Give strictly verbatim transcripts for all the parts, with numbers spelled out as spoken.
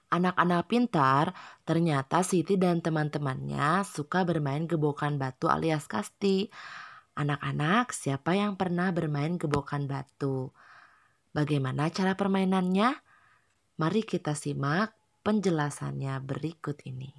Anak-anak pintar, ternyata Siti dan teman-temannya suka bermain gebokan batu alias kasti. Anak-anak, siapa yang pernah bermain gebokan batu? Bagaimana cara permainannya? Mari kita simak penjelasannya berikut ini.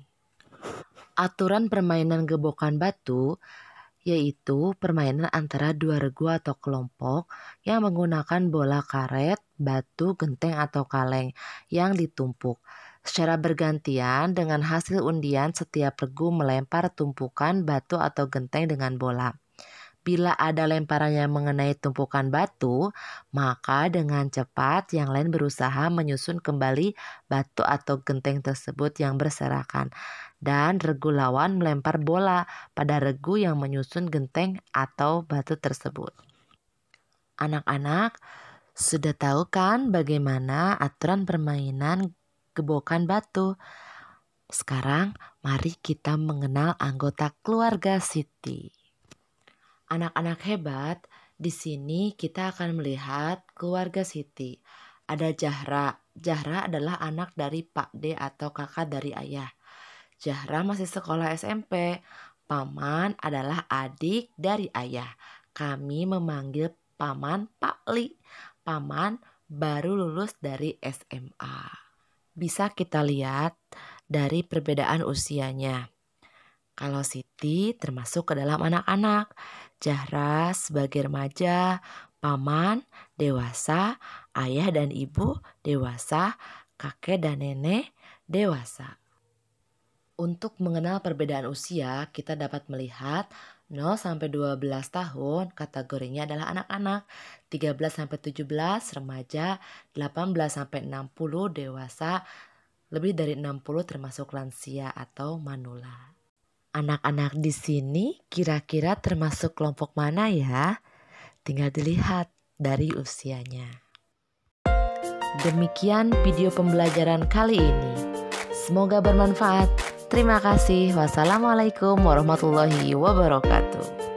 Aturan permainan gebokan batu yaitu permainan antara dua regu atau kelompok yang menggunakan bola karet, batu, genteng atau kaleng yang ditumpuk. Secara bergantian dengan hasil undian setiap regu melempar tumpukan batu atau genteng dengan bola. Bila ada lemparan yang mengenai tumpukan batu, maka dengan cepat yang lain berusaha menyusun kembali batu atau genteng tersebut yang berserakan. Dan regu lawan melempar bola pada regu yang menyusun genteng atau batu tersebut. Anak-anak, sudah tahu kan bagaimana aturan permainan gebokan batu? Sekarang mari kita mengenal anggota keluarga Siti. Anak-anak hebat, di sini kita akan melihat keluarga Siti. Ada Zahra. Zahra adalah anak dari Pak D atau kakak dari ayah. Zahra masih sekolah S M P. Paman adalah adik dari ayah. Kami memanggil Paman Pak Li. Paman baru lulus dari S M A. Bisa kita lihat dari perbedaan usianya. Kalau Siti termasuk ke dalam anak-anak. Zahra sebagai remaja, paman dewasa, ayah dan ibu dewasa, kakek dan nenek dewasa. Untuk mengenal perbedaan usia, kita dapat melihat nol sampai dua belas tahun kategorinya adalah anak-anak, tiga belas sampai tujuh belas remaja, delapan belas sampai enam puluh dewasa, lebih dari enam puluh termasuk lansia atau manula. Anak-anak di sini kira-kira termasuk kelompok mana ya? Tinggal dilihat dari usianya. Demikian video pembelajaran kali ini. Semoga bermanfaat. Terima kasih. Wassalamualaikum warahmatullahi wabarakatuh.